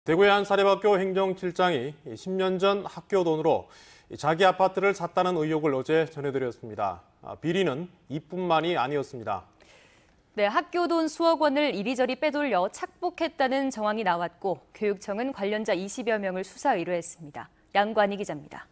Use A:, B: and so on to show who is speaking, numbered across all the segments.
A: 대구의 한 사립학교 행정실장이 10년 전 학교 돈으로 자기 아파트를 샀다는 의혹을 어제 전해드렸습니다. 비리는 이뿐만이 아니었습니다.
B: 네, 학교 돈 수억 원을 이리저리 빼돌려 착복했다는 정황이 나왔고 교육청은 관련자 20여 명을 수사 의뢰했습니다. 양관희 기자입니다.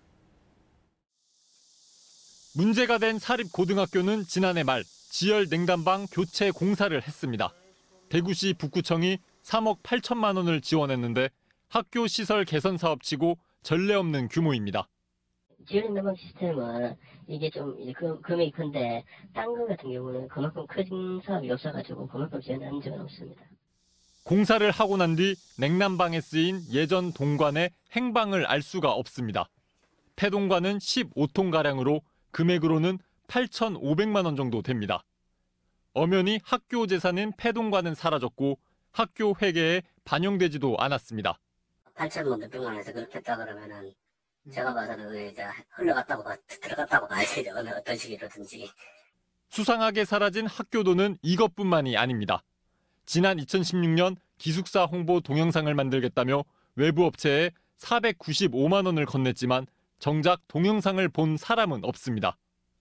C: 문제가 된 사립고등학교는 지난해 말 지열 냉담방 교체 공사를 했습니다. 대구시 북구청이 3억 8천만 원을 지원했는데 학교 시설 개선 사업치고 전례 없는 규모입니다.
D: 지열 냉담방 시스템은 이게 좀 금액이 큰데 딴 거 같은 경우는 그만큼 큰 사업이 없어가지고 그만큼 지원한 적은 없습니다.
C: 공사를 하고 난 뒤 냉난방에 쓰인 예전 동관의 행방을 알 수가 없습니다. 폐동관은 15통가량으로 금액으로는 8,500만 원 정도 됩니다. 엄연히 학교 재산인 폐동관은 사라졌고 학교 회계에 반영되지도 않았습니다.
D: 8천만 몇백만 원에서 그렇게 했다 그러면은 제가 봐서는 이제 들어갔다고 봐야지 어떤 식이라든지.
C: 수상하게 사라진 학교 돈은 이것뿐만이 아닙니다. 지난 2016년 기숙사 홍보 동영상을 만들겠다며 외부 업체에 495만 원을 건넸지만 정작 동영상을 본 사람은 없습니다.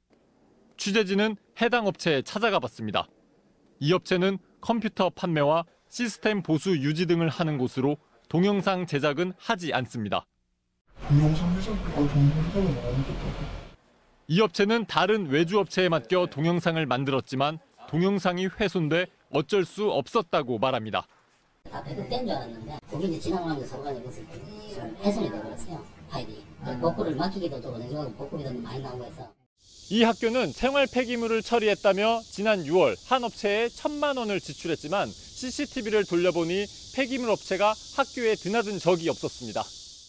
C: 취재진은 해당 업체에 찾아가 봤습니다. 이 업체는 컴퓨터 판매와 시스템 보수 유지 등을 하는 곳으로 동영상 제작은 하지 않습니다.
E: 동영상 제작은 안 했다고?
C: 이 업체는 다른 외주 업체에 맡겨 동영상을 만들었지만 동영상이 훼손돼 어쩔 수 없었다고 말합니다.
D: 다 뺀 줄 알았는데 거기 이제 지나가면서 사고가 됐을 때 훼손이 되버렸어요. 파일이. 복구를 맡기기도 좀 어느 복구비도 많이 나오고 해서.
C: 이 학교는 생활 폐기물을 처리했다며 지난 6월 한 업체에 1,000만 원을 지출했지만 CCTV를 돌려보니 폐기물 업체가 학교에 드나든 적이 없었습니다.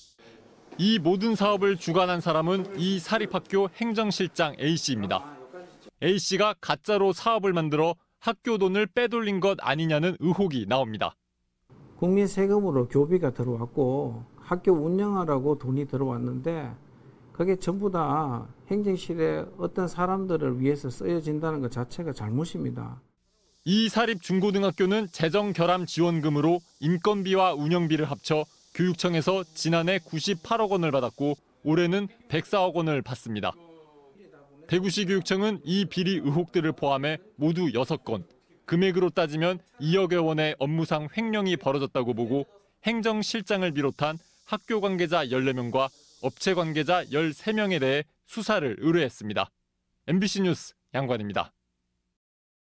C: 이 모든 사업을 주관한 사람은 이 사립학교 행정실장 A씨입니다. A씨가 가짜로 사업을 만들어 학교 돈을 빼돌린 것 아니냐는 의혹이 나옵니다.
F: 국민 세금으로 교비가 들어왔고 학교 운영하라고 돈이 들어왔는데 그게 전부 다 행정실에 어떤 사람들을 위해서 쓰여진다는 것 자체가 잘못입니다.
C: 이 사립중고등학교는 재정결함지원금으로 인건비와 운영비를 합쳐 교육청에서 지난해 98억 원을 받았고 올해는 104억 원을 받습니다. 대구시 교육청은 이 비리 의혹들을 포함해 모두 6건, 금액으로 따지면 2억여 원의 업무상 횡령이 벌어졌다고 보고 행정실장을 비롯한 학교 관계자 14명과 업체 관계자 13명에 대해 수사를 의뢰했습니다. MBC 뉴스 양관입니다.